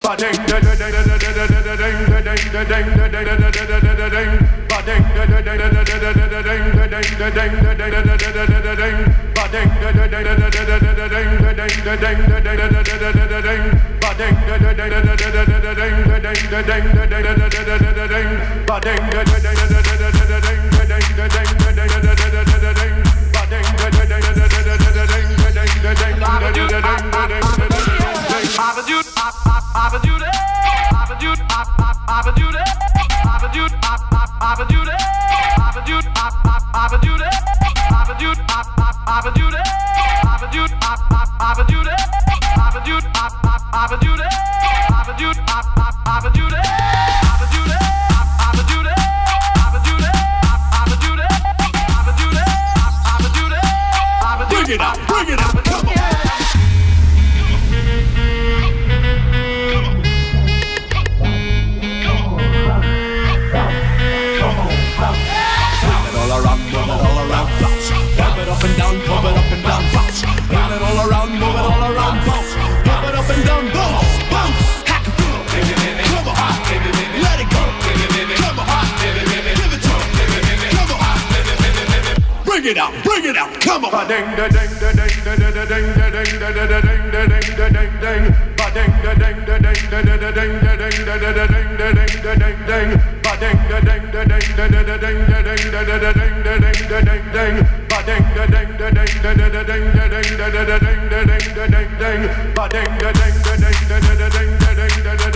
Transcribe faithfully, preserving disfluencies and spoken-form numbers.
Bring it out, bring it out, come on. Bading da ding da ding da da da ding da ding da da da ding da ding da ding ding. Bading da ding da ding da da da ding da ding da da da ding da ding da ding ding. Bading da ding da ding da da da ding da ding da da da ding da ding da ding ding. Bading da ding da ding da da da ding da ding da da da ding da ding da ding ding. Bading da ding da ding da da da ding da ding da da